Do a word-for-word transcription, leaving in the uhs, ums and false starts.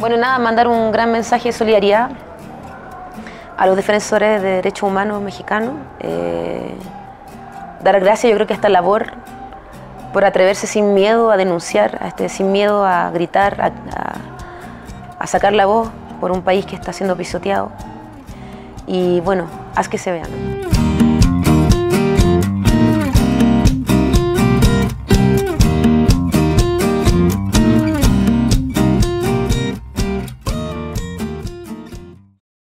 Bueno, nada, mandar un gran mensaje de solidaridad a los defensores de derechos humanos mexicanos. Eh, dar gracias, yo creo que a esta labor, por atreverse sin miedo a denunciar, a este, sin miedo a gritar, a, a, a sacar la voz por un país que está siendo pisoteado. Y bueno, haz que se vean.